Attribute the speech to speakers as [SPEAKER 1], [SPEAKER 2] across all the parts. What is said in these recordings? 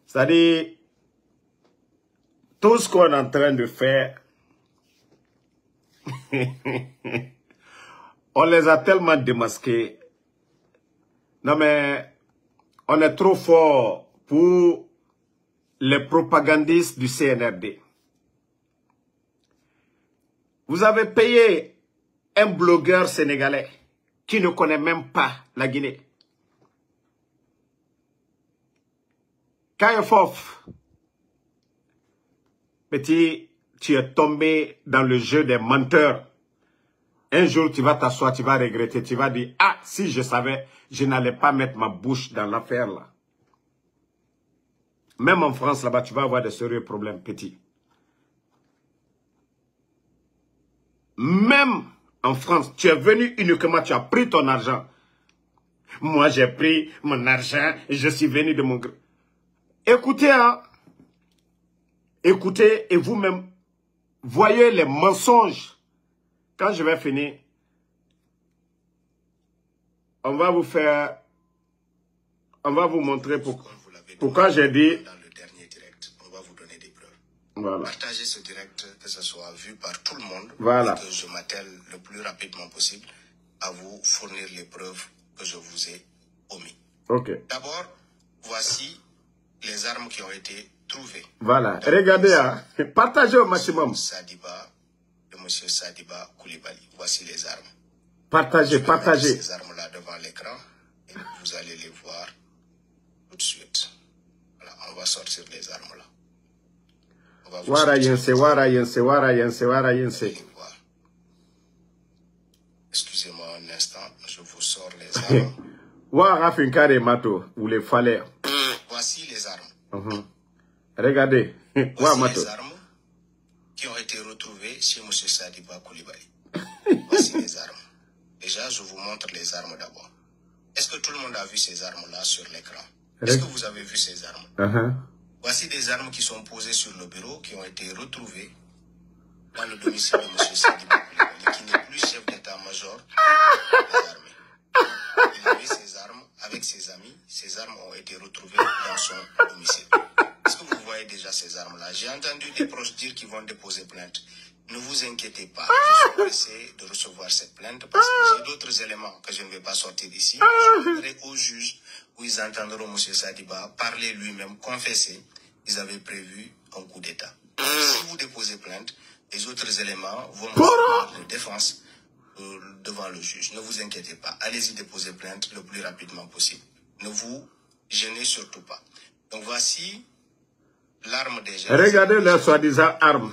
[SPEAKER 1] C'est-à-dire, tout ce qu'on est en train de faire, on les a tellement démasqués. Non mais, on est trop fort pour les propagandistes du CNRD. Vous avez payé un blogueur sénégalais qui ne connaît même pas la Guinée. Kayefof, petit, tu es tombé dans le jeu des menteurs. Un jour, tu vas t'asseoir, tu vas regretter, tu vas dire, ah, si je savais, je n'allais pas mettre ma bouche dans l'affaire là. Même en France, là-bas, tu vas avoir de sérieux problèmes, petit. Même en France, tu es venu uniquement, tu as pris ton argent. Moi, j'ai pris mon argent et je suis venu de mon... Écoutez, hein. Écoutez et vous-même, voyez les mensonges. Quand je vais finir, on va vous faire... On va vous montrer pourquoi j'ai dit...
[SPEAKER 2] Dans le dernier direct, on va vous donner des preuves.
[SPEAKER 1] Voilà.
[SPEAKER 2] Partagez ce direct, que ce soit vu par tout le monde.
[SPEAKER 1] Voilà.
[SPEAKER 2] Et que je m'attelle le plus rapidement possible à vous fournir les preuves que je vous ai omis.
[SPEAKER 1] Ok.
[SPEAKER 2] D'abord, voici les armes qui ont été trouvées.
[SPEAKER 1] Voilà. Regardez, hein. Partagez au maximum.
[SPEAKER 2] Sadiba, de M. Sadiba Koulibaly. Voici les armes.
[SPEAKER 1] Partagez, partagez.
[SPEAKER 2] Ces armes-là devant l'écran et vous allez les voir tout de suite. Voilà, on va sortir les armes-là.
[SPEAKER 1] Wara yense, wara yense, wara yense, wara yense.
[SPEAKER 2] Excusez-moi un instant, je vous sors les armes.
[SPEAKER 1] Wara finkare mato, ou les fallait.
[SPEAKER 2] Voici les armes.
[SPEAKER 1] Regardez.
[SPEAKER 2] Voici les armes qui ont été retrouvées chez M. Sadiba Koulibaly. Voici les armes. Déjà, je vous montre les armes d'abord. Est-ce que tout le monde a vu ces armes-là sur l'écran? Est-ce que vous avez vu ces armes? Voici des armes qui sont posées sur le bureau, qui ont été retrouvées dans le domicile de M. Sadiba Koulibaly, qui n'est plus chef d'état-major des armées. Il avait ces armes avec ses amis. Ces armes ont été retrouvées dans son domicile. Est-ce que vous voyez déjà ces armes-là? J'ai entendu des proches dire qu'ils vont déposer plainte. Ne vous inquiétez pas, je suis pressé de recevoir cette plainte parce que j'ai d'autres éléments que je ne vais pas sortir d'ici. Je donnerai au juge où ils entendront M. Sadiba parler lui-même, confesser. Ils avaient prévu un coup d'État. Si vous déposez plainte, les autres éléments vont me de défense devant le juge. Ne vous inquiétez pas. Allez-y déposer plainte le plus rapidement possible. Ne vous gênez surtout pas. Donc voici l'arme déjà.
[SPEAKER 1] Regardez leur soi-disant arme.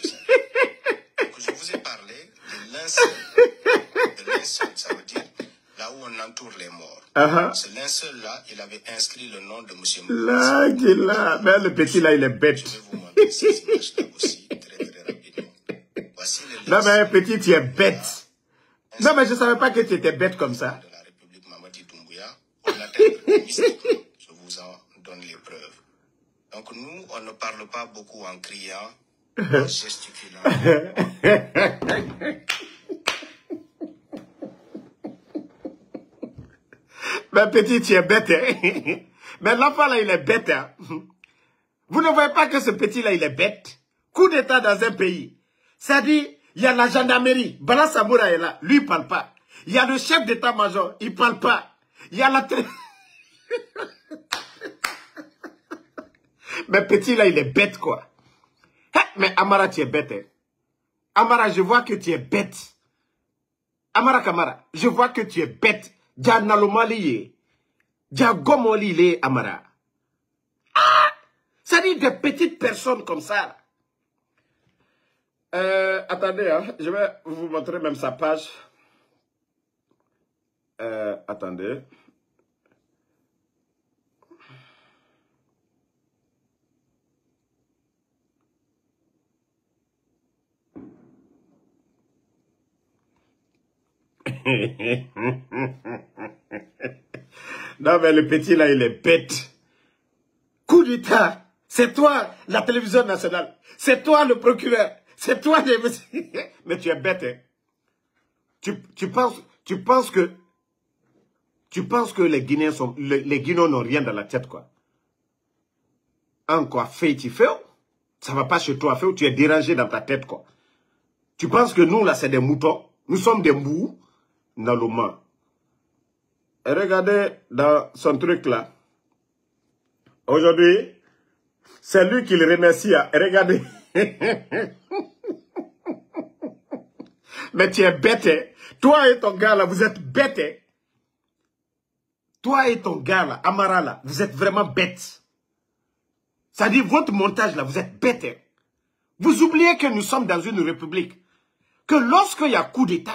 [SPEAKER 2] Je vous ai parlé de linceul, ça veut dire là où on entoure les morts. Ce linceul-là, il avait inscrit le nom de M.
[SPEAKER 1] Là, mais le petit là, il est bête.
[SPEAKER 2] Je vais vous montrer ces images-là aussi, très rapidement. Voici le
[SPEAKER 1] non, mais petit, tu es bête. Non, mais je ne savais pas que tu étais bête comme ça.
[SPEAKER 2] De la République Mamadi Doumbouya, on l'atteint mystiquement. Je vous en donne les preuves. Donc nous, on ne parle pas beaucoup en criant, en gesticulant.
[SPEAKER 1] Mais petit, tu es bête, hein? Mais l'enfant là, il est bête, hein? Vous ne voyez pas que ce petit là, il est bête? Coup d'état dans un pays. Ça dit, il y a la gendarmerie. Bala Samoura est là. Lui, il parle pas. Il y a le chef d'état-major. Il parle pas. Il y a la... Mais petit là, il est bête, quoi. Hein? Mais Amara, tu es bête, hein? Amara, je vois que tu es bête. Amara Kamara, je vois que tu es bête. Dja Nalomali, Dja Gomoli, Amara. Ah! Ça dit des petites personnes comme ça. Attendez, hein, je vais vous montrer même sa page. Attendez. Non, mais le petit là, il est bête. Coup d'état. C'est toi, la télévision nationale. C'est toi, le procureur. C'est toi, mais tu es bête, hein. Tu penses que les Guinéens sont, les Guinéens n'ont rien dans la tête, quoi. Encore fait, tu fais. Ça va pas chez toi, fait, tu es dérangé dans ta tête, quoi. Tu penses que nous, là, c'est des moutons. Nous sommes des mous. Naloma. Et regardez dans son truc, là. Aujourd'hui, c'est lui qui le remercie. Et regardez. Mais tu es bête, hein. Toi et ton gars, là, vous êtes bête, hein. Toi et ton gars, là, Amara, là, vous êtes vraiment bête. Ça dit, votre montage, là, vous êtes bête, hein. Vous oubliez que nous sommes dans une république. Que lorsqu'il y a coup d'État,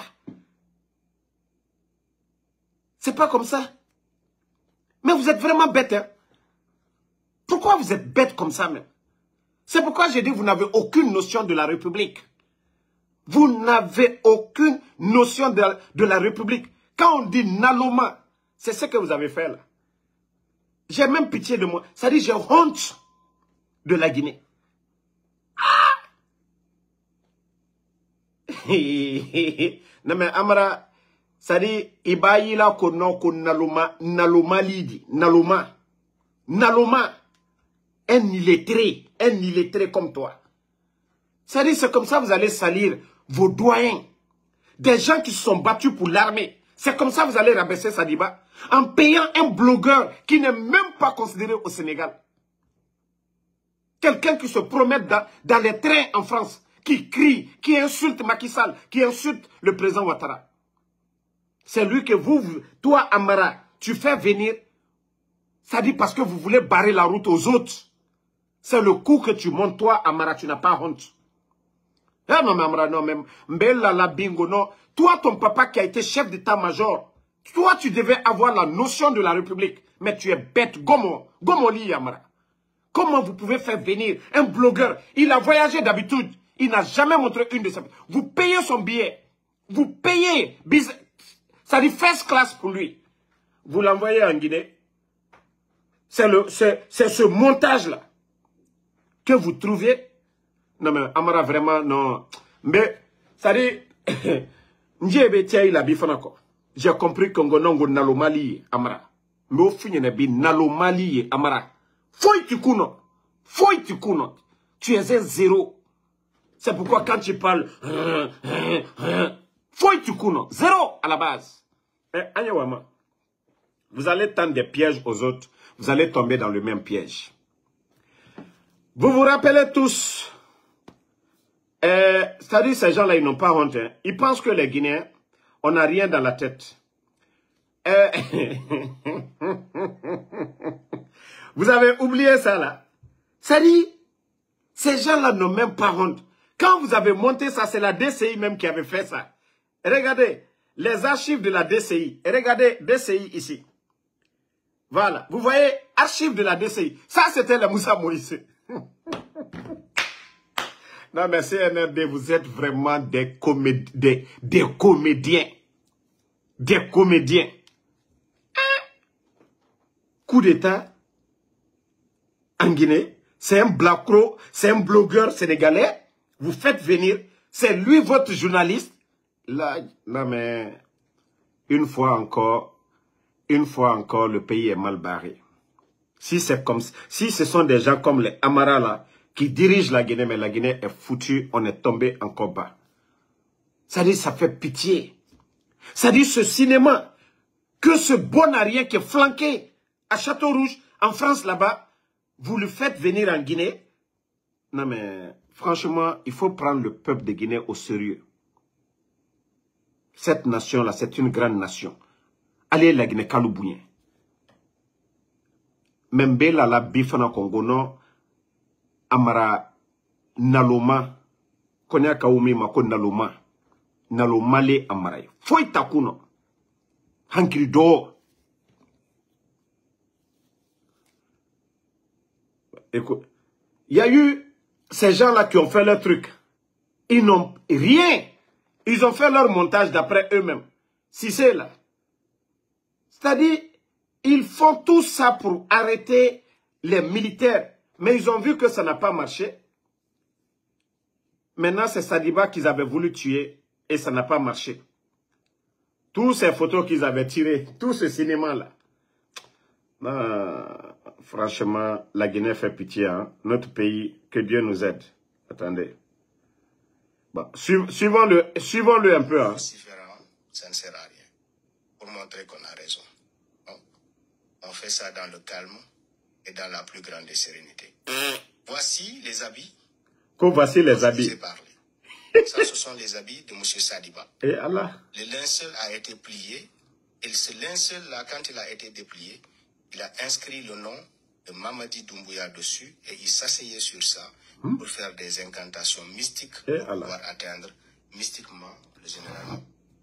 [SPEAKER 1] c'est pas comme ça. Mais vous êtes vraiment bête, hein. Pourquoi vous êtes bête comme ça, même? C'est pourquoi j'ai dit, vous n'avez aucune notion de la République. Vous n'avez aucune notion de la République. Quand on dit Naloma, c'est ce que vous avez fait là. J'ai même pitié de moi. Ça dit, j'ai honte de la Guinée. Ah! Non mais Amara, ça dit, Ibayi la kono ko Naloma, Naloma lidi, Naloma. Naloma, un illettré comme toi. Ça dit, c'est comme ça vous allez salir vos doyens. Des gens qui se sont battus pour l'armée. C'est comme ça vous allez rabaisser Sadiba. En payant un blogueur qui n'est même pas considéré au Sénégal. Quelqu'un qui se promène dans les trains en France. Qui crie, qui insulte Macky Sall, qui insulte le président Ouattara. C'est lui que toi Amara, tu fais venir. Ça dit parce que vous voulez barrer la route aux autres. C'est le coup que tu montes, toi Amara, tu n'as pas honte. Ah non, mais Amara, non, même. Mbella la bingo, non. Toi, ton papa qui a été chef d'état-major, toi, tu devais avoir la notion de la République. Mais tu es bête, Gomo li, Amara. Comment vous pouvez faire venir un blogueur? Il a voyagé d'habitude. Il n'a jamais montré une de ses... Vous payez son billet. Vous payez. Ça dit first class pour lui. Vous l'envoyez en Guinée. C'est ce montage-là que vous trouvez. Non, mais Amara, vraiment, non. Mais, ça dit... J'ai compris que nous Nalomali, Amara. Mais au fin, Nalomali, Amara. Foi tu kuno. Tu es un zéro. C'est pourquoi quand tu parles, foi tu kuno. Zéro à la base. Anyawama, vous allez tendre des pièges aux autres. Vous allez tomber dans le même piège. Vous vous rappelez tous. C'est-à-dire ces gens-là, ils n'ont pas honte. Hein. Ils pensent que les Guinéens, on n'a rien dans la tête. Vous avez oublié ça là. C'est-à-dire, ces gens-là n'ont même pas honte. Quand vous avez monté ça, c'est la DCI même qui avait fait ça. Regardez les archives de la DCI. Et regardez DCI ici. Voilà. Vous voyez, archives de la DCI. Ça, c'était le Moussa Moïse. Non, mais CNRD, vous êtes vraiment des comédiens. Des comédiens. Coup d'État en Guinée. C'est un blacro, c'est un blogueur sénégalais. Vous faites venir. C'est lui votre journaliste. Là, non, mais une fois encore, le pays est mal barré. Si c'est comme si ce sont des gens comme les Amara là, qui dirigent la Guinée, mais la Guinée est foutue, on est tombé encore bas. Ça dit, ça fait pitié. Ça dit, ce cinéma, que ce bonarien qui est flanqué à Château-Rouge, en France là-bas, vous le faites venir en Guinée. Non mais, franchement, il faut prendre le peuple de Guinée au sérieux. Cette nation-là, c'est une grande nation. Allez la Guinée, Kaloubouyen. Membe la bifana kongono, Amara Naloma, konya kaumi mako Naloma, Nalomale Amara. Foi takuno, hankiri do. Écoute, il y a eu ces gens-là qui ont fait leur truc. Ils n'ont rien. Ils ont fait leur montage d'après eux-mêmes. Si c'est là. C'est-à-dire, ils font tout ça pour arrêter les militaires. Mais ils ont vu que ça n'a pas marché. Maintenant, c'est Sadiba qu'ils avaient voulu tuer et ça n'a pas marché. Toutes ces photos qu'ils avaient tirées, tout ce cinéma-là. Franchement, la Guinée fait pitié. Hein? Notre pays, que Dieu nous aide. Attendez. Bon, suivons-le un peu. Hein?
[SPEAKER 2] Ça ne sert à rien. Pour montrer qu'on a raison. Donc, on fait ça dans le calme et dans la plus grande des sérénités. Voici les habits.
[SPEAKER 1] Voici les habits.
[SPEAKER 2] Je vous ai parlé. Ça, ce sont les habits de M. Sadiba.
[SPEAKER 1] Et Allah.
[SPEAKER 2] Le linceul a été plié. Et ce linceul-là, quand il a été déplié, il a inscrit le nom de Mamadi Doumbouya dessus et il s'asseyait sur ça pour faire des incantations mystiques pour pouvoir atteindre mystiquement le général.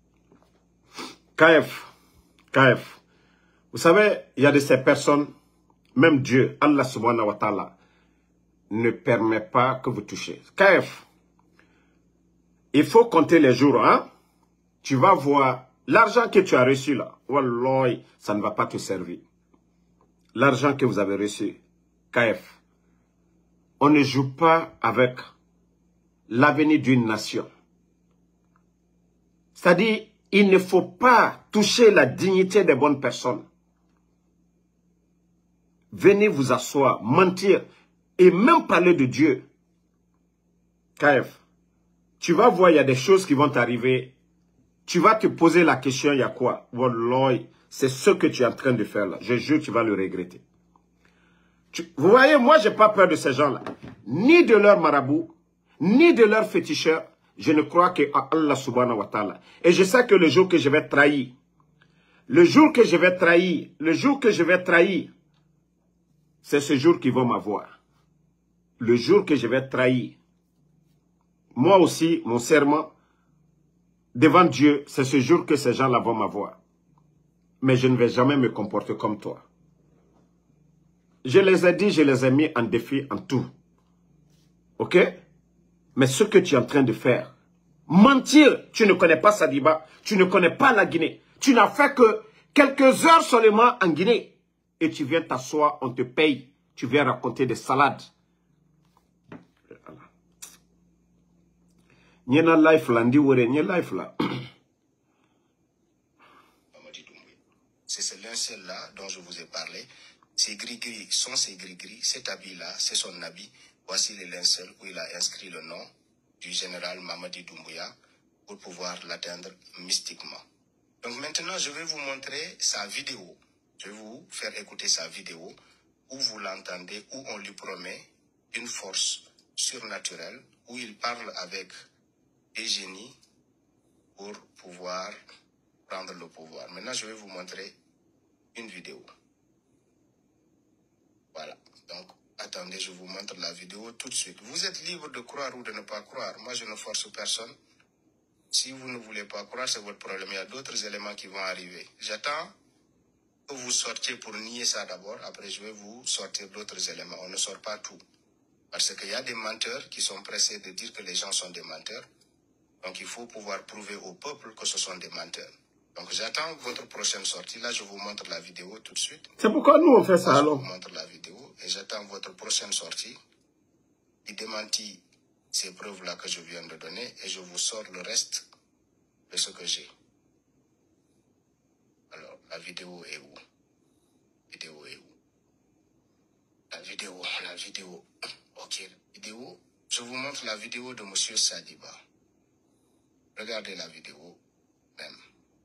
[SPEAKER 1] KF. Vous savez, il y a de ces personnes, même Dieu, Allah subhanahu wa ta'ala, ne permet pas que vous touchiez. KF, il faut compter les jours, hein? Tu vas voir, l'argent que tu as reçu là, wallah, ça ne va pas te servir. L'argent que vous avez reçu, KF, on ne joue pas avec l'avenir d'une nation. C'est-à-dire, il ne faut pas toucher la dignité des bonnes personnes. Venez vous asseoir, mentir et même parler de Dieu. KF, tu vas voir, il y a des choses qui vont t'arriver. Tu vas te poser la question, il y a quoi? Wallah, c'est ce que tu es en train de faire là. Je jure, tu vas le regretter. Vous voyez, moi, je n'ai pas peur de ces gens-là. Ni de leurs marabouts, ni de leurs féticheurs. Je ne crois qu'à Allah subhanahu wa ta'ala. Et je sais que le jour que je vais trahir, le jour que je vais trahir, c'est ce jour qu'ils vont m'avoir. Le jour que je vais trahir, moi aussi, mon serment, devant Dieu, c'est ce jour que ces gens-là vont m'avoir. Mais je ne vais jamais me comporter comme toi. Je les ai dit, je les ai mis en défi en tout. Ok? Mais ce que tu es en train de faire, mentir, tu ne connais pas Sadiba, tu ne connais pas la Guinée. Tu n'as fait que quelques heures seulement en Guinée. Et tu viens t'asseoir, on te paye. Tu viens raconter des salades. Nyena life là, life là.
[SPEAKER 2] C'est ce linceul-là dont je vous ai parlé. Ces gris-gris sont ces gris-gris. Cet habit-là, c'est son habit. Voici les linceuls où il a inscrit le nom du général Mamadi Doumbouya pour pouvoir l'atteindre mystiquement. Donc maintenant, je vais vous montrer sa vidéo. Je vais vous faire écouter sa vidéo où vous l'entendez, où on lui promet une force surnaturelle, où il parle avec des génies pour pouvoir prendre le pouvoir. Maintenant, je vais vous montrer une vidéo. Voilà. Donc, attendez, je vous montre la vidéo tout de suite. Vous êtes libre de croire ou de ne pas croire. Moi, je ne force personne. Si vous ne voulez pas croire, c'est votre problème. Il y a d'autres éléments qui vont arriver. J'attends que vous sortiez pour nier ça d'abord. Après, je vais vous sortir d'autres éléments. On ne sort pas tout. Parce qu'il y a des menteurs qui sont pressés de dire que les gens sont des menteurs. Donc, il faut pouvoir prouver au peuple que ce sont des menteurs. Donc, j'attends votre prochaine sortie. Là, je vous montre la vidéo tout de suite.
[SPEAKER 1] C'est pourquoi nous, on fait ça alors.
[SPEAKER 2] Je vous montre la vidéo et j'attends votre prochaine sortie. Il démentit ces preuves-là que je viens de donner et je vous sors le reste de ce que j'ai. Alors, la vidéo est où? La vidéo est où? La vidéo. Ok, la vidéo. Je vous montre la vidéo de M. Sadiba. Regardez la vidéo même.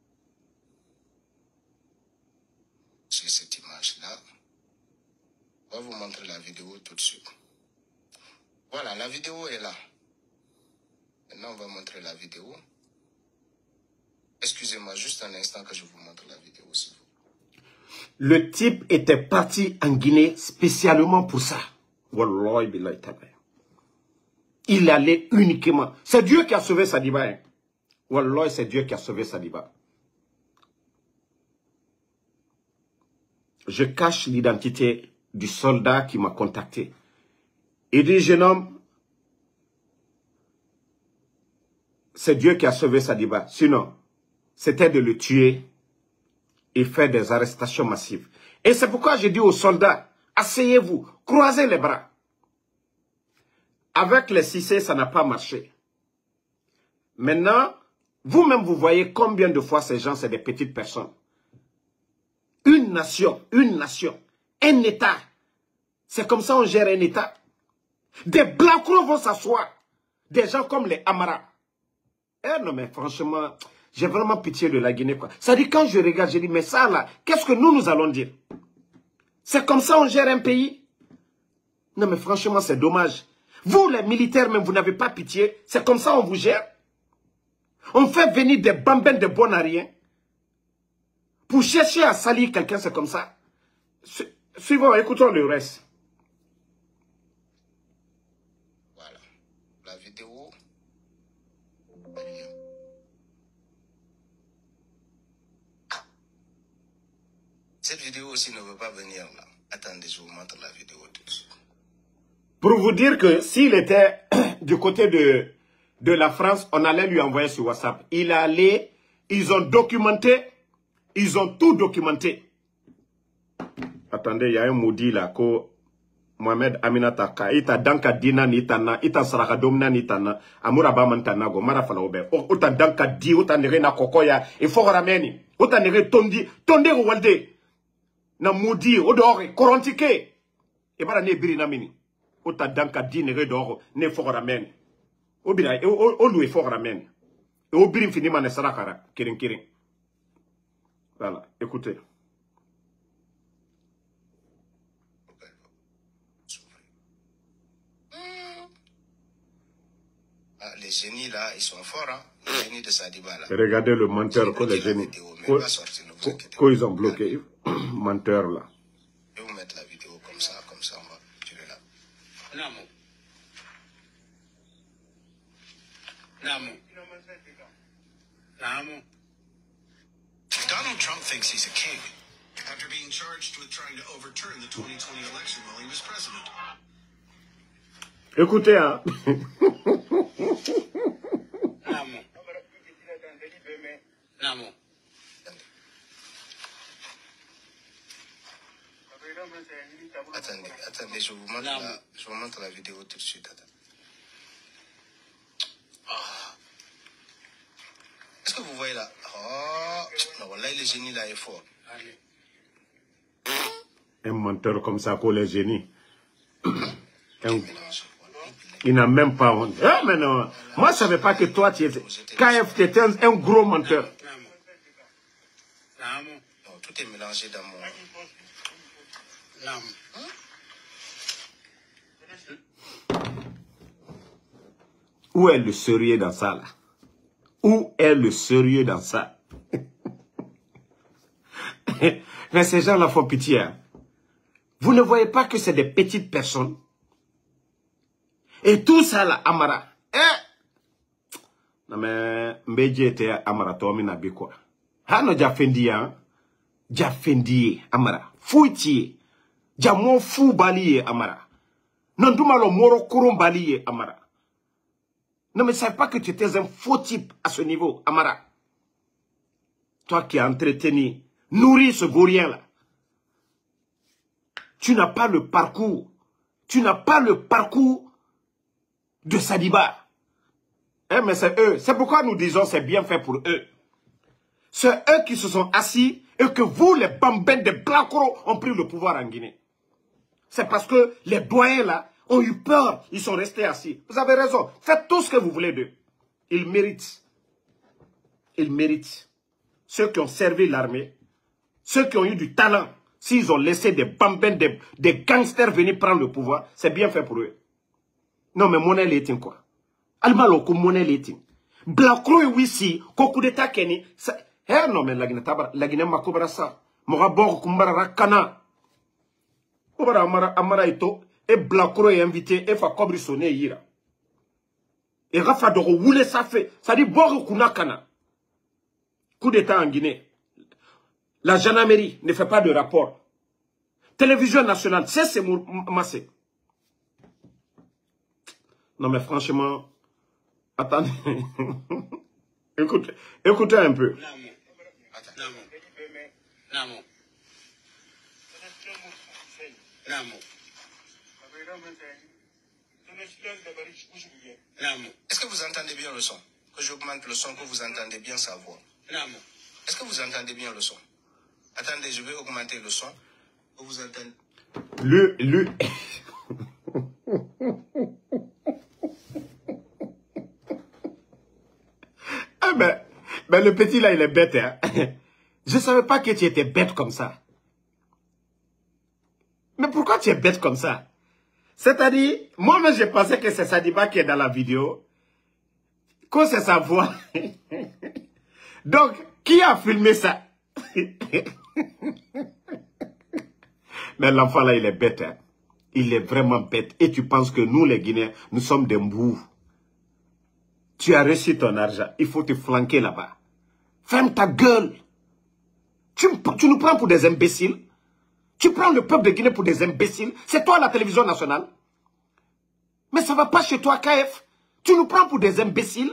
[SPEAKER 2] Sur cette image-là. On va vous montrer la vidéo tout de suite. Voilà, la vidéo est là. Maintenant, on va montrer la vidéo. Excusez-moi juste un instant que je vous montre la vidéo aussi.
[SPEAKER 1] Le type était parti en Guinée spécialement pour ça. Wallahi billahi ta'ala. Il allait uniquement. C'est Dieu qui a sauvé Sadiba. Hein. Wallahi, c'est Dieu qui a sauvé Sadiba. Je cache l'identité du soldat qui m'a contacté. Il dit, jeune homme, c'est Dieu qui a sauvé Sadiba. Sinon, c'était de le tuer et faire des arrestations massives. Et c'est pourquoi je dis aux soldats, asseyez-vous, croisez les bras. Avec les Cissé, ça n'a pas marché. Maintenant, vous-même, vous voyez combien de fois ces gens, c'est des petites personnes. Une nation, un État C'est comme ça on gère un État. Des Blancos vont s'asseoir. Des gens comme les Amara. Eh non, mais franchement, j'ai vraiment pitié de la Guinée, quoi. Ça dit, quand je regarde, je dis, mais ça, là, qu'est-ce que nous allons dire? C'est comme ça on gère un pays? Non, mais franchement, c'est dommage. Vous, les militaires, même, vous n'avez pas pitié. C'est comme ça on vous gère? On fait venir des bambins de bon à rien. Pour chercher à salir quelqu'un, c'est comme ça. Suivons, écoutons le reste.
[SPEAKER 2] Voilà. La vidéo. Cette vidéo aussi ne veut pas venir là. Attendez, je vous montre la vidéo tout de suite.
[SPEAKER 1] Pour vous dire que s'il était du côté de la France, on allait lui envoyer sur WhatsApp. Il est allé, ils ont documenté, ils ont tout documenté. Attendez, il y a un maudit là, que Mohamed Aminata, ita danka dina nitana, ita saraka domna nitana, amura ba mantana go, mara fala obe. Ota danka di, ota nere na kokoya, il faut rameni. Ota nere tondi, tonde go walde. Na maudit, odore, korantike. E bara ne biri na mini. Ota danka di nere doro, ne faut rameni. Obira, o lui faut rameni. Et au birim fini ma ne sarakara, kirin kirin. Voilà, écoutez.
[SPEAKER 2] Ah, les génies là, ils sont forts, hein. Les génies de Sadiba là.
[SPEAKER 1] Regardez le menteur que les génies. Qu'ils ont bloqué. Menteur là.
[SPEAKER 2] Je vais vous mettre la vidéo comme ça on va tirer là. Namo. Namo. Namo. Donald Trump thinks he's a king after being charged with trying to overturn the 2020 election while he was president.
[SPEAKER 1] Écoutez, hein.
[SPEAKER 2] Namo. Namo. Attendez, je vous montre la vidéo tout de suite. Oh. Est-ce que vous voyez là? Oh, non, là, le génie là est fort.
[SPEAKER 1] Un menteur comme ça pour les génies. Il n'a même pas honte. Ah, mais non. Moi, je ne savais pas que toi, tu étais. KF, tu étais un gros menteur.
[SPEAKER 2] Non, tout est mélangé dans mon.
[SPEAKER 1] Où est le sérieux dans ça, là? Où est le sérieux dans ça? Mais ces gens-là font pitié. Hein? Vous ne voyez pas que c'est des petites personnes? Et tout ça, là, Amara. Non, mais Mbedje était Amara, toi, minabi quoi. Hano Jafendi, hein? Jafendi, Amara. Fouiti. Jamon fou baliye, Amara. Non, dumalo moro kurum baliye, Amara. Non, mais ne savais pas que tu étais un faux type à ce niveau, Amara. Toi qui as entretenu, nourri ce vaurien-là. Tu n'as pas le parcours. Tu n'as pas le parcours de Sadiba. Eh, mais c'est eux. C'est pourquoi nous disons c'est bien fait pour eux. C'est eux qui se sont assis et que vous, les bambins de Blancos, ont pris le pouvoir en Guinée. C'est parce que les doyens là ont eu peur. Ils sont restés assis. Vous avez raison. Faites tout ce que vous voulez d'eux. Ils méritent. Ils méritent. Ceux qui ont servi l'armée, ceux qui ont eu du talent, s'ils ont laissé des bambins, des gangsters venir prendre le pouvoir, c'est bien fait pour eux. Non, mais monnaie l'éting quoi. Almalo ko monnaie l'éting. Blancos et Wissi, koku d'état Kenny. Eh non, mais la Guinée makobra ça. Mora bor kumbara rakana. Obara amara ito. Et Blancos est invité. Et fa kobri sonné yira. Et Rafa Doro voulait ça fait. Ça dit bor kunakana. Coup d'état en Guinée. La gendarmerie ne fait pas de rapport. Télévision nationale, c'est massé. Non mais franchement, attendez. Écoutez un peu.
[SPEAKER 2] Est-ce que vous entendez bien le son? Que j'augmente le son, que vous entendez bien sa voix. Est-ce que vous entendez bien le son? Attendez, je vais augmenter le son. Que vous entendez.
[SPEAKER 1] Mais le petit là, il est bête. Hein? Je ne savais pas que tu étais bête comme ça. Mais pourquoi tu es bête comme ça? C'est-à-dire, moi-même, j'ai pensé que c'est Sadiba qui est dans la vidéo. Que c'est sa voix. Donc, qui a filmé ça? Mais l'enfant là, il est bête. Hein? Il est vraiment bête. Et tu penses que nous, les Guinéens, nous sommes des mbous. Tu as reçu ton argent. Il faut te flanquer là-bas. Ferme ta gueule. Tu nous prends pour des imbéciles. Tu prends le peuple de Guinée pour des imbéciles. C'est toi la télévision nationale. Mais ça ne va pas chez toi, KF. Tu nous prends pour des imbéciles.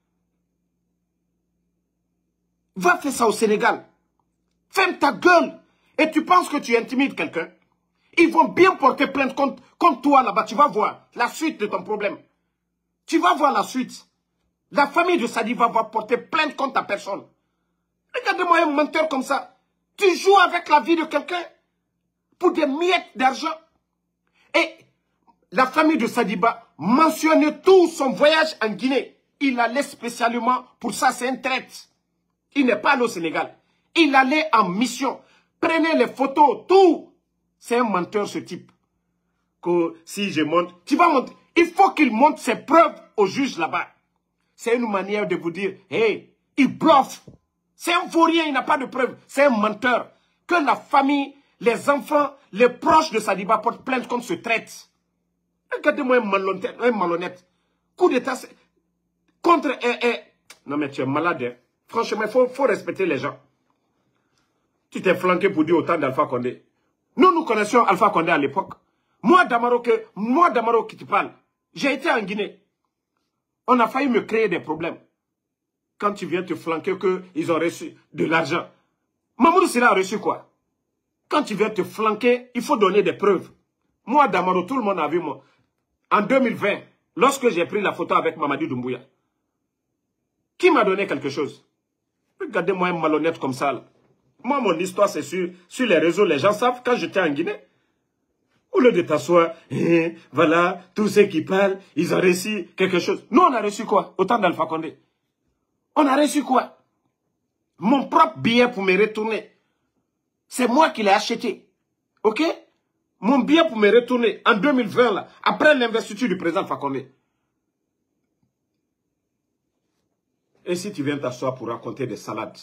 [SPEAKER 1] Va faire ça au Sénégal. Ferme ta gueule. Et tu penses que tu intimides quelqu'un. Ils vont bien porter plainte contre toi là-bas. Tu vas voir la suite de ton problème. Tu vas voir la suite. La famille de Sadiba va porter plainte contre ta personne. Regardez-moi un menteur comme ça. Tu joues avec la vie de quelqu'un pour des miettes d'argent. Et la famille de Sadiba mentionnait tout son voyage en Guinée. Il allait spécialement pour ça, c'est un traître. Il n'est pas allé au Sénégal. Il allait en mission. Prenez les photos, tout. C'est un menteur ce type. Que si je monte, tu vas monter. Il faut qu'il montre ses preuves au juge là-bas. C'est une manière de vous dire, hey, il bluffe. C'est un vaurien, il n'a pas de preuves. C'est un menteur. Que la famille, les enfants, les proches de Sadiba portent plainte contre ce traître. Regardez-moi un malhonnête. Coup d'état contre... Non mais tu es malade. Hein. Franchement, il faut respecter les gens. Tu t'es flanqué pour dire autant d'Alpha Condé. Nous connaissions Alpha Condé à l'époque. Moi, Damaro, qui te parle, j'ai été en Guinée. On a failli me créer des problèmes. Quand tu viens te flanquer qu'ils ont reçu de l'argent. Mamoudou Sylla a reçu quoi? Quand tu viens te flanquer, il faut donner des preuves. Moi, Damaro, tout le monde a vu moi. En 2020, lorsque j'ai pris la photo avec Mamadi Doumbouya, qui m'a donné quelque chose? Regardez-moi un malhonnête comme ça. Là. Moi, mon histoire, c'est sur les réseaux. Les gens savent quand j'étais en Guinée. Au lieu de t'asseoir, voilà, tous ceux qui parlent, ils ont reçu quelque chose. Nous, on a reçu quoi? Autant d'Alpha Condé. On a reçu quoi? Mon propre billet pour me retourner. C'est moi qui l'ai acheté. Ok? Mon billet pour me retourner en 2020, là, après l'investiture du président Alpha Condé. Et si tu viens t'asseoir pour raconter des salades?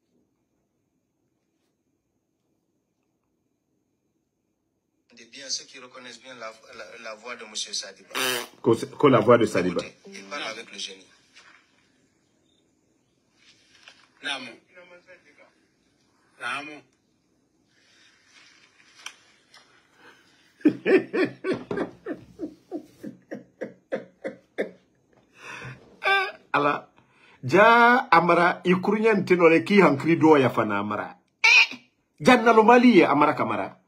[SPEAKER 2] Bien ceux qui reconnaissent bien la voix de M. Sadiba.
[SPEAKER 1] Que la voix de Sadiba.
[SPEAKER 2] Il parle avec le génie. Namo. Namo.
[SPEAKER 1] Ala. Ja amara ikurunyan tenole ki hankri do ya fana amara. Jannalo mali amara kamara.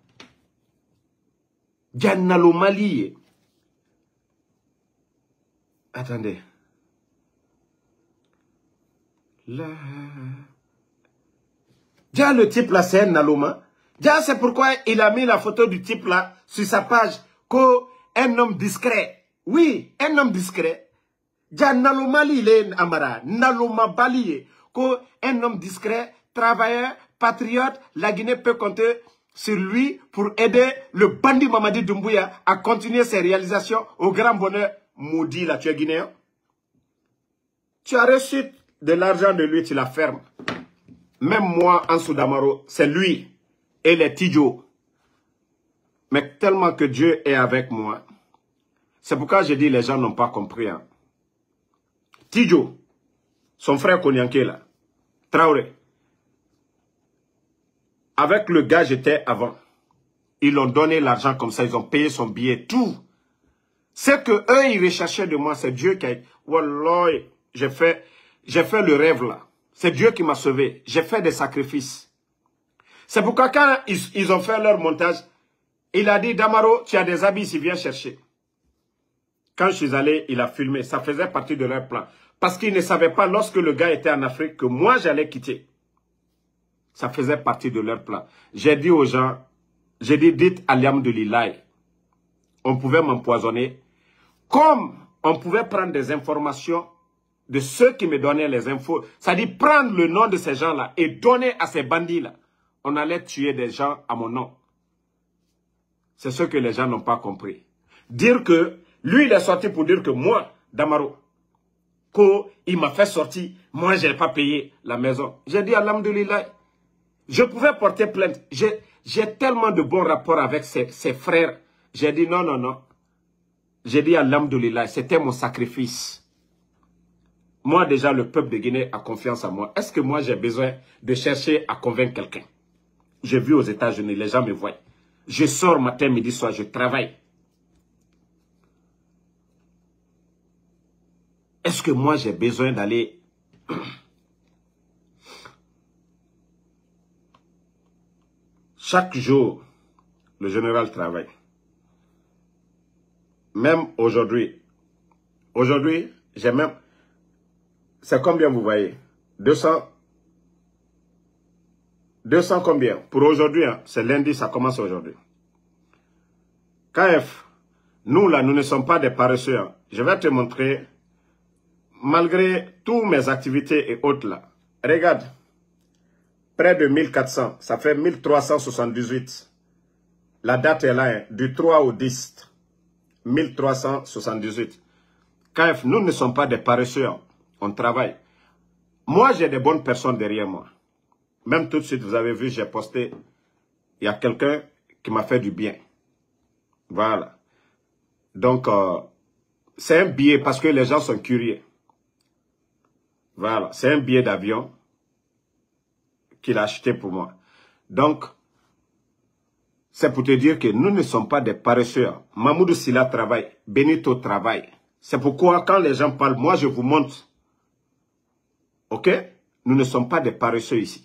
[SPEAKER 1] Jannalo mali. Attendez. Là. Ja le type là c'est un Naloma. Ja c'est pourquoi il a mis la photo du type là sur sa page qu'un homme discret. Oui, un homme discret. Ja Nalomali il est amara. Naloma Bali. Qu'un homme discret, travailleur, patriote, la Guinée peut compter sur lui pour aider le bandit Mamadi Doumbouya à continuer ses réalisations au grand bonheur. Maudit là, tu es guinéen. Tu as reçu de l'argent de lui, tu la fermes. Même moi, Ansou Damaro, c'est lui et les Tidjo. Mais tellement que Dieu est avec moi, c'est pourquoi j'ai dit les gens n'ont pas compris. Hein. Tidjo, son frère Konyanké là, Traoré, avec le gars j'étais avant, ils ont donné l'argent comme ça, ils ont payé son billet, tout. C'est que eux ils recherchaient de moi, c'est Dieu qui a... Wallah, j'ai fait le rêve là. C'est Dieu qui m'a sauvé. J'ai fait des sacrifices. C'est pourquoi quand ils ont fait leur montage, il a dit, Damaro, tu as des habits ici, viens chercher. Quand je suis allé, il a filmé. Ça faisait partie de leur plan. Parce qu'ils ne savaient pas, lorsque le gars était en Afrique, que moi, j'allais quitter. Ça faisait partie de leur plan. J'ai dit aux gens, j'ai dit, dites Alhamdoulilah. On pouvait m'empoisonner. Comme on pouvait prendre des informations de ceux qui me donnaient les infos. C'est-à-dire prendre le nom de ces gens-là et donner à ces bandits-là. On allait tuer des gens à mon nom. C'est ce que les gens n'ont pas compris. Dire que, lui il est sorti pour dire que moi, Damaro, qu'il m'a fait sortir, moi je n'ai pas payé la maison. J'ai dit alhamdoulilah, je pouvais porter plainte. J'ai tellement de bons rapports avec ses frères. J'ai dit non, non, non. J'ai dit alhamdoulilah, c'était mon sacrifice. Moi déjà, le peuple de Guinée a confiance en moi. Est-ce que moi j'ai besoin de chercher à convaincre quelqu'un? J'ai vu aux États-Unis, les gens me voient. Je sors matin, midi, soir, je travaille. Est-ce que moi j'ai besoin d'aller... Chaque jour, le général travaille. Même aujourd'hui. Aujourd'hui, j'ai même... C'est combien vous voyez? 200 combien? Pour aujourd'hui, hein, c'est lundi, ça commence aujourd'hui. KF, nous là, nous ne sommes pas des paresseux. Hein. Je vais te montrer, malgré toutes mes activités et autres là. Regarde, près de 1400, ça fait 1378. La date est là, hein, du 3 au 10. 1378. KF, nous ne sommes pas des paresseux. Hein. On travaille. Moi, j'ai des bonnes personnes derrière moi. Même tout de suite, vous avez vu, j'ai posté. Il y a quelqu'un qui m'a fait du bien. Voilà. Donc, c'est un billet parce que les gens sont curieux. Voilà. C'est un billet d'avion qu'il a acheté pour moi. Donc, c'est pour te dire que nous ne sommes pas des paresseux. Mamoudou Silla travaille. Benito travaille. C'est pourquoi quand les gens parlent, moi je vous montre. Ok? Nous ne sommes pas des paresseux ici.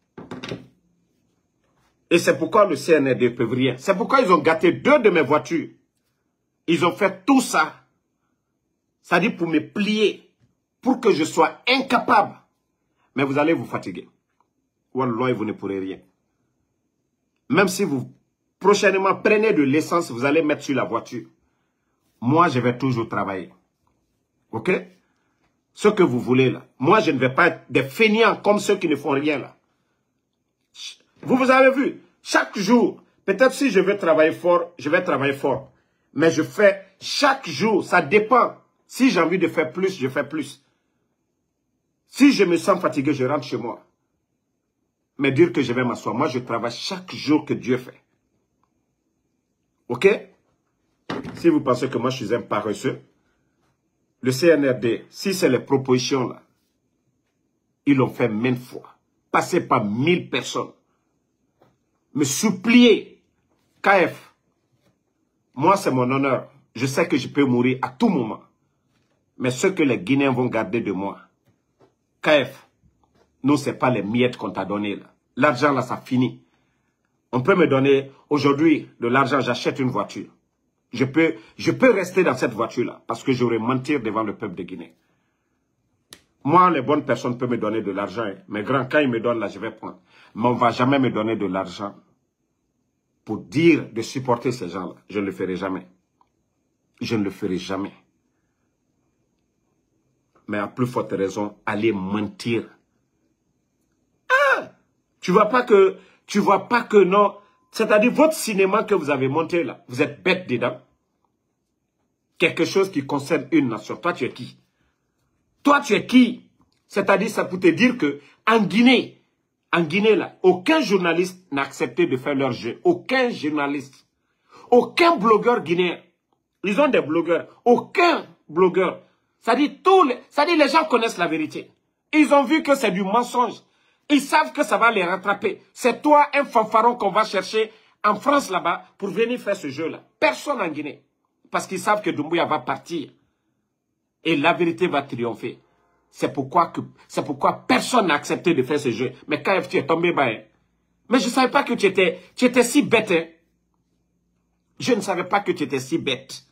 [SPEAKER 1] Et c'est pourquoi le CNRD ne peut rien. C'est pourquoi ils ont gâté 2 de mes voitures. Ils ont fait tout ça. Ça dit pour me plier. Pour que je sois incapable. Mais vous allez vous fatiguer. Wallah, vous ne pourrez rien. Même si vous, prochainement, prenez de l'essence, vous allez mettre sur la voiture. Moi, je vais toujours travailler. Ok? Ce que vous voulez là. Moi, je ne vais pas être des feignants comme ceux qui ne font rien là. Vous avez vu, chaque jour, peut-être si je veux travailler fort, je vais travailler fort. Mais je fais chaque jour, ça dépend. Si j'ai envie de faire plus, je fais plus. Si je me sens fatigué, je rentre chez moi. Mais dire que je vais m'asseoir, moi je travaille chaque jour que Dieu fait. Ok? Si vous pensez que moi je suis un paresseux, le CNRD, si c'est les propositions là, ils l'ont fait maintes fois. Passé par 1000 personnes. Me supplier, KF, moi c'est mon honneur. Je sais que je peux mourir à tout moment. Mais ce que les Guinéens vont garder de moi, KF, nous c'est pas les miettes qu'on t'a donné là. L'argent là, ça finit. On peut me donner aujourd'hui de l'argent, j'achète une voiture. Je peux rester dans cette voiture-là parce que j'aurais mentir devant le peuple de Guinée. Moi, les bonnes personnes peuvent me donner de l'argent. Mes grands, quand ils me donnent là, je vais prendre. Mais on ne va jamais me donner de l'argent pour dire de supporter ces gens-là. Je ne le ferai jamais. Je ne le ferai jamais. Mais à plus forte raison, allez mentir. Ah! Tu vois pas que non. C'est-à-dire votre cinéma que vous avez monté là, vous êtes bête dedans. Quelque chose qui concerne une nation. Toi, tu es qui? Toi, tu es qui? C'est-à-dire, ça pour te dire que en Guinée là, aucun journaliste n'a accepté de faire leur jeu. Aucun journaliste. Aucun blogueur guinéen. Ils ont des blogueurs. Aucun blogueur. C'est-à-dire, les gens connaissent la vérité. Ils ont vu que c'est du mensonge. Ils savent que ça va les rattraper. C'est toi, un fanfaron qu'on va chercher en France là-bas pour venir faire ce jeu-là. Personne en Guinée. Parce qu'ils savent que Doumbouya va partir. Et la vérité va triompher. C'est pourquoi personne n'a accepté de faire ce jeu. Mais KF, tu es tombé bas. Hein. Mais je ne savais pas que tu étais si bête. Hein. Je ne savais pas que tu étais si bête.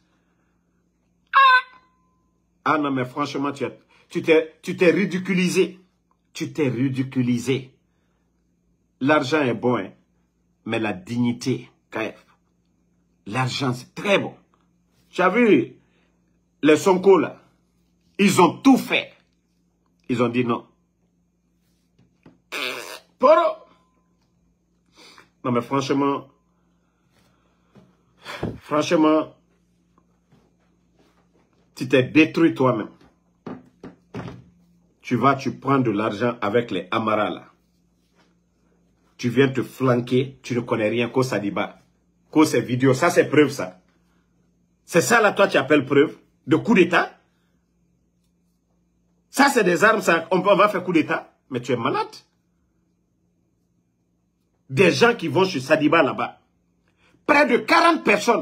[SPEAKER 1] Ah non, mais franchement, tu t'es ridiculisé. Tu t'es ridiculisé. L'argent est bon, hein, mais la dignité, KF. L'argent, c'est très bon. Tu as vu les Sonko, là, ils ont tout fait. Ils ont dit non. Poro. Non mais franchement, tu t'es détruit toi-même. Tu prends de l'argent avec les Amara là. Tu viens te flanquer, tu ne connais rien qu'au Sadiba. Qu'au ces vidéos, ça c'est preuve ça. C'est ça là, toi tu appelles preuve de coup d'état. Ça c'est des armes, ça, on va faire coup d'état. Mais tu es malade. Des gens qui vont chez Sadiba là-bas. Près de 40 personnes.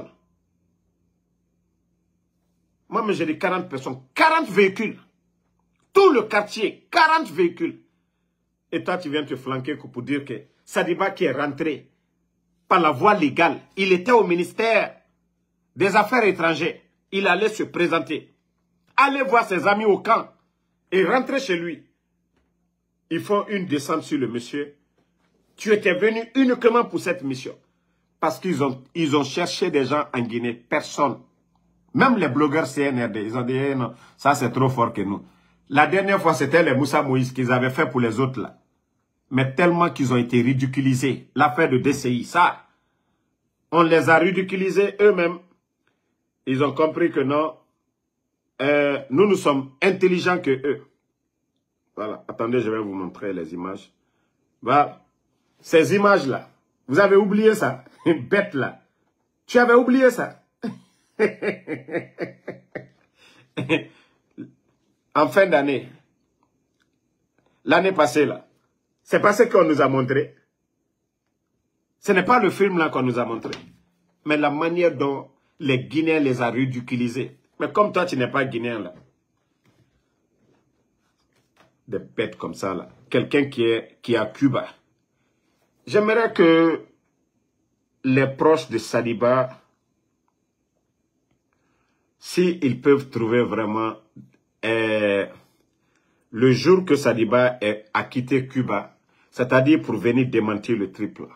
[SPEAKER 1] Moi, mais j'ai dit 40 personnes. 40 véhicules. Tout le quartier. 40 véhicules. Et toi, tu viens te flanquer pour dire que Sadiba qui est rentré par la voie légale. Il était au ministère des Affaires étrangères. Il allait se présenter. Aller voir ses amis au camp. Et rentrer chez lui. Ils font une descente sur le monsieur. Tu étais venu uniquement pour cette mission. Parce qu'ils ont cherché des gens en Guinée. Personne. Même les blogueurs CNRD. Ils ont dit, eh non, ça c'est trop fort que nous. La dernière fois, c'était les Moussa Moïse qu'ils avaient fait pour les autres là. Mais tellement qu'ils ont été ridiculisés. L'affaire de DCI, ça. On les a ridiculisés eux-mêmes. Ils ont compris que non. Nous sommes intelligents que eux. Voilà. Attendez, je vais vous montrer les images. Voilà. Ces images-là, vous avez oublié ça. Bête là. Tu avais oublié ça. En fin d'année, l'année passée là, c'est pas ce qu'on nous a montré. Ce n'est pas le film là qu'on nous a montré. Mais la manière dont les Guinéens les a ridiculisés. Mais comme toi, tu n'es pas Guinéen là. Des bêtes comme ça là. Quelqu'un qui est à Cuba. J'aimerais que les proches de Sadiba, s'ils peuvent trouver vraiment le jour que Sadiba a quitté Cuba, c'est-à-dire pour venir démentir le triple.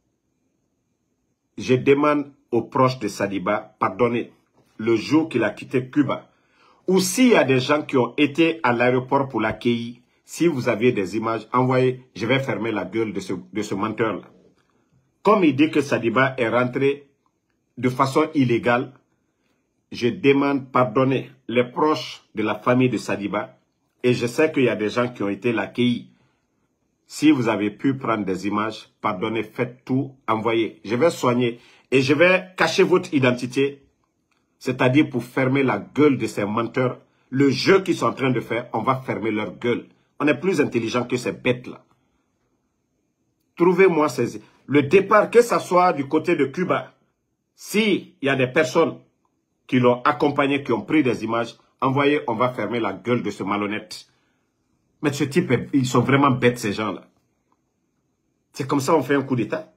[SPEAKER 1] Je demande aux proches de Sadiba, pardonnez, le jour qu'il a quitté Cuba, ou s'il y a des gens qui ont été à l'aéroport pour l'accueillir, si vous aviez des images, envoyez, je vais fermer la gueule de ce menteur-là. Comme il dit que Sadiba est rentré de façon illégale, je demande pardonner les proches de la famille de Sadiba. Et je sais qu'il y a des gens qui ont été l'accueillir. Si vous avez pu prendre des images, pardonnez, faites tout, envoyez. Je vais soigner et je vais cacher votre identité. C'est-à-dire pour fermer la gueule de ces menteurs. Le jeu qu'ils sont en train de faire, on va fermer leur gueule. On est plus intelligent que ces bêtes-là. Trouvez-moi le départ, que ce soit du côté de Cuba. S'il y a des personnes qui l'ont accompagné, qui ont pris des images, envoyez, on va fermer la gueule de ce malhonnête. Mais ce type, ils sont vraiment bêtes, ces gens-là. C'est comme ça qu'on fait un coup d'État.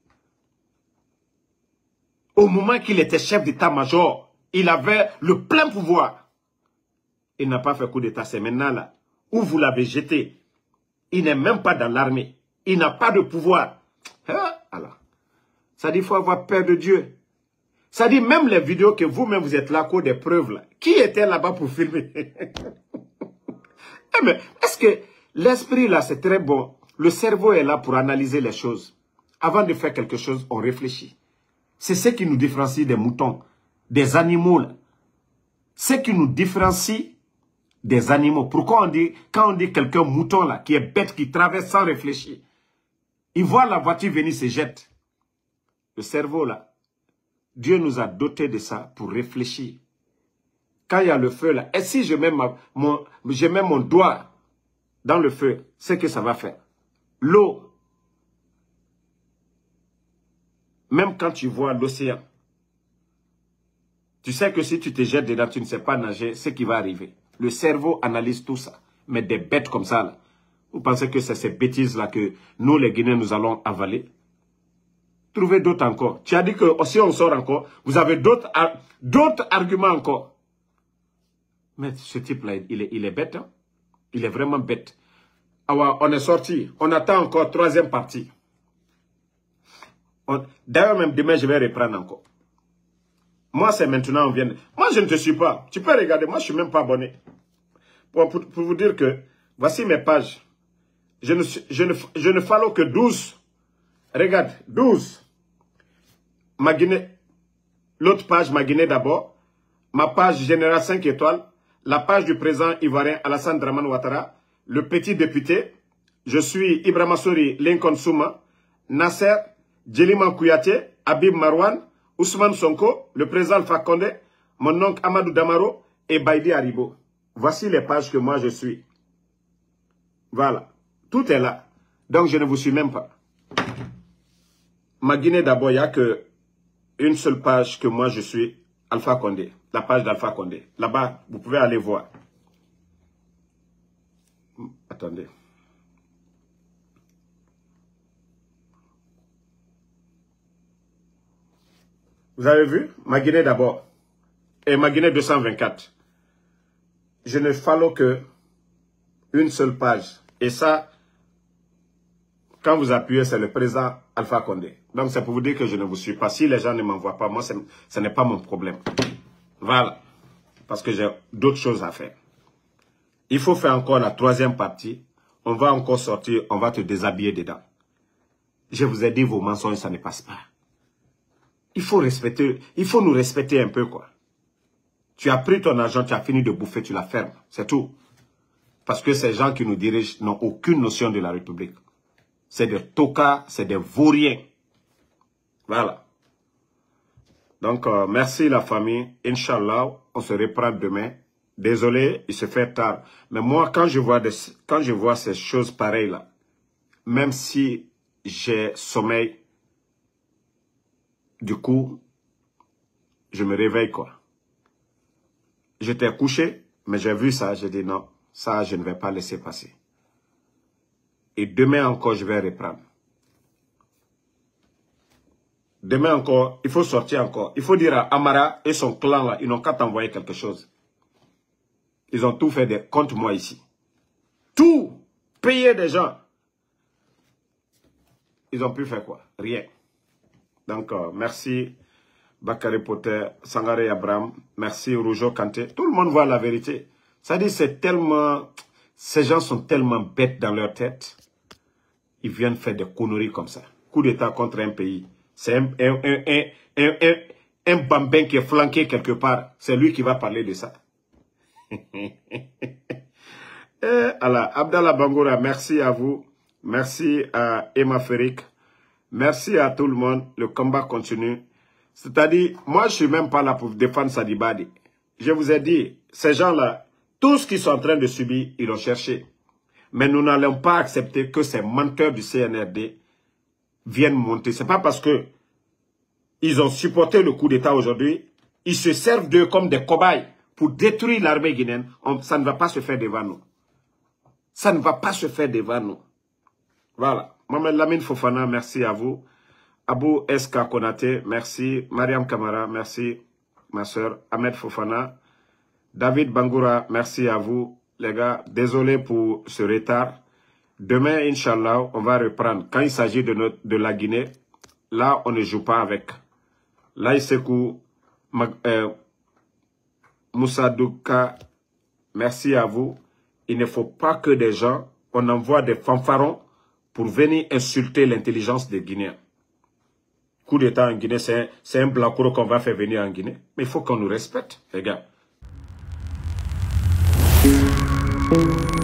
[SPEAKER 1] Au moment qu'il était chef d'état-major, il avait le plein pouvoir. Il n'a pas fait coup d'État, c'est maintenant là, où vous l'avez jeté. Il n'est même pas dans l'armée. Il n'a pas de pouvoir. Alors, ça dit qu'il faut avoir peur de Dieu. Ça dit même les vidéos que vous-même vous êtes là, qu'au des preuves là. Qui était là-bas pour filmer? Mais est-ce que l'esprit là c'est très bon? Le cerveau est là pour analyser les choses. Avant de faire quelque chose, on réfléchit. C'est ce qui nous différencie des moutons, des animaux là. Ce qui nous différencie des animaux. Pourquoi on dit, quand on dit quelqu'un mouton là, qui est bête, qui traverse sans réfléchir, il voit la voiture venir, se jette. Le cerveau là, Dieu nous a dotés de ça pour réfléchir. Quand il y a le feu là, et si je mets mon doigt dans le feu, c'est que ça va faire. L'eau, même quand tu vois l'océan, tu sais que si tu te jettes dedans, tu ne sais pas nager, ce qui va arriver. Le cerveau analyse tout ça. Mais des bêtes comme ça, là, vous pensez que c'est ces bêtises-là que nous, les Guinéens, nous allons avaler? Trouvez d'autres encore. Tu as dit que si on sort encore, vous avez d'autres arguments encore. Mais ce type-là, il est bête. Hein? Il est vraiment bête. Alors, on est sorti. On attend encore troisième partie. D'ailleurs, même demain, je vais reprendre encore. Moi, c'est maintenant, on vient. Moi, je ne te suis pas. Tu peux regarder. Moi, je ne suis même pas abonné. Pour vous dire que Voici mes pages. Je ne follow que 12. Regarde, 12. Ma Guinée. L'autre page, ma Guinée d'abord. Ma page générale 5 étoiles. La page du président ivoirien Alassane Dramane Ouattara. Le petit député. Je suis Ibrahima Souri Lincoln Souma. Nasser, Djeliman Kouyaté, Habib Marwan, Ousmane Sonko, le président Alpha Condé, mon oncle Amadou Damaro et Baïdi Haribo. Voici les pages que moi je suis. Voilà. Tout est là. Donc je ne vous suis même pas. Ma Guinée d'abord, il n'y a qu'une seule page que moi je suis, Alpha Condé. La page d'Alpha Condé. Là-bas, vous pouvez aller voir. Attendez. Vous avez vu? Ma Guinée d'abord. Et ma Guinée 224. Je ne follow que une seule page. Et ça, quand vous appuyez, c'est le président Alpha Condé. Donc c'est pour vous dire que je ne vous suis pas. Si les gens ne m'envoient pas, moi, ce n'est pas mon problème. Voilà. Parce que j'ai d'autres choses à faire. Il faut faire encore la troisième partie. On va encore sortir, on va te déshabiller dedans. Je vous ai dit, vos mensonges, ça ne passe pas. Il faut nous respecter un peu, quoi. Tu as pris ton argent, tu as fini de bouffer, tu la fermes. C'est tout. Parce que ces gens qui nous dirigent n'ont aucune notion de la République. C'est des tocards, c'est des vauriens. Voilà. Donc, merci la famille. Inch'Allah, on se reprend demain. Désolé, il se fait tard. Mais moi, quand je vois ces choses pareilles là, même si j'ai sommeil, du coup, je me réveille quoi. J'étais couché, mais j'ai vu ça, j'ai dit non, ça je ne vais pas laisser passer. Et demain encore, je vais reprendre. Demain encore, il faut sortir encore. Il faut dire à Amara et son clan là, ils n'ont qu'à t'envoyer quelque chose. Ils ont tout fait contre moi ici. Tout. Payer des gens. Ils ont pu faire quoi? Rien. Donc, merci Bakary Potter, Sangaré Abraham, merci Rougeau Kanté. Tout le monde voit la vérité. Ça dit, c'est tellement... Ces gens sont tellement bêtes dans leur tête. Ils viennent faire des conneries comme ça. Coup d'État contre un pays. C'est un bambin qui est flanqué quelque part. C'est lui qui va parler de ça. Alors, Abdallah Bangoura, merci à vous. Merci à Emma Ferric. Merci à tout le monde. Le combat continue. C'est-à-dire, moi, je ne suis même pas là pour défendre Sadibadi. Je vous ai dit, ces gens-là, tout ce qu'ils sont en train de subir, ils l'ont cherché. Mais nous n'allons pas accepter que ces menteurs du CNRD viennent monter. Ce n'est pas parce que ils ont supporté le coup d'État aujourd'hui, ils se servent d'eux comme des cobayes pour détruire l'armée guinéenne. Ça ne va pas se faire devant nous. Ça ne va pas se faire devant nous. Voilà. Mohamed Lamine Fofana, merci à vous. Abou Eska Konaté, merci. Mariam Kamara, merci. Ma soeur Ahmed Fofana. David Bangoura, merci à vous. Les gars, désolé pour ce retard. Demain, Inch'Allah, on va reprendre. Quand il s'agit de la Guinée, là, on ne joue pas avec. Là, Isekou, Moussa Douka, merci à vous. Il ne faut pas que des gens, on envoie des fanfarons pour venir insulter l'intelligence des Guinéens. Coup d'État en Guinée, c'est un blanc qu'on va faire venir en Guinée. Mais il faut qu'on nous respecte, les gars.